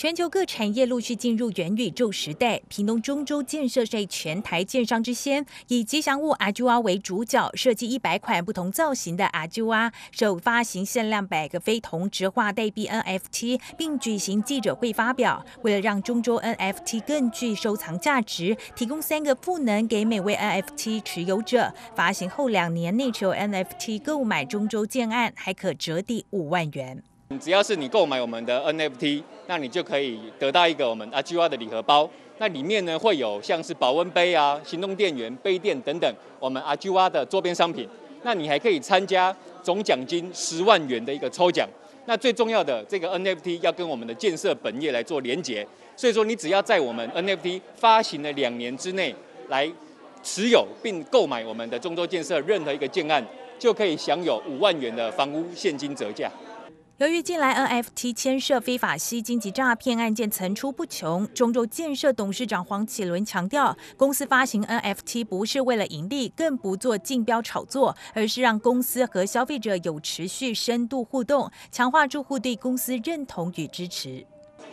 全球各产业陆续进入元宇宙时代，屏东中州建设在全台建商之先，以吉祥物阿朱蛙为主角，设计100款不同造型的阿朱蛙，首发行限量100个非同质化代币 NFT， 并举行记者会发表。为了让中州 NFT 更具收藏价值，提供3个赋能给每位 NFT 持有者。发行后2年内持有 NFT 购买中州建案，还可折抵5万元。 只要是你购买我们的 NFT， 那你就可以得到一个我们阿朱蛙的礼盒包。那里面呢会有像是保温杯啊、行动电源、杯垫等等我们阿朱蛙的周边商品。那你还可以参加总奖金10万元的一个抽奖。那最重要的这个 NFT 要跟我们的建设本业来做连结，所以说你只要在我们 NFT 发行的2年之内来持有并购买我们的中州建设任何一个建案，就可以享有5万元的房屋现金折价。 由于近来 NFT 牵涉非法吸金及诈骗案件层出不穷，中州建设董事长黄启伦强调，公司发行 NFT 不是为了盈利，更不做竞标炒作，而是让公司和消费者有持续深度互动，强化住户对公司认同与支持。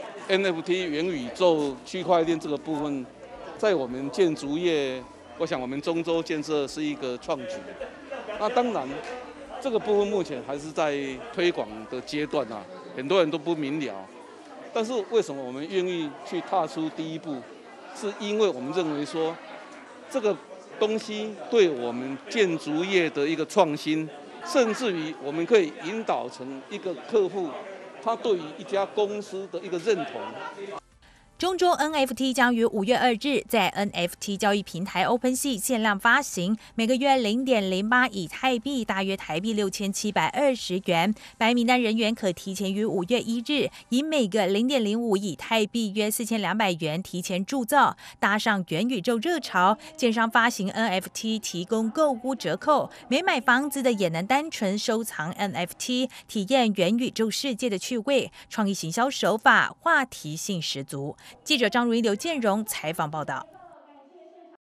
NFT 元宇宙区块链这个部分，在我们建筑业，我想我们中州建设是一个创举。那当然，这个部分目前还是在推广的阶段啊，很多人都不明了。但是为什么我们愿意去踏出第一步？是因为我们认为说，这个东西对我们建筑业的一个创新，甚至于我们可以引导成一个客户，他对于一家公司的一个认同。 中州 NFT 将于5月2日在 NFT 交易平台 OpenSea 限量发行，每个月0.08以太币，大约台币6720元。白名单人员可提前于5月1日，以每个0.05以太币约4200元提前铸造。搭上元宇宙热潮，建商发行 NFT 提供购屋折扣，没买房子的也能单纯收藏 NFT， 体验元宇宙世界的趣味。创意行销手法，话题性十足。记者张如一、刘建荣采访报道。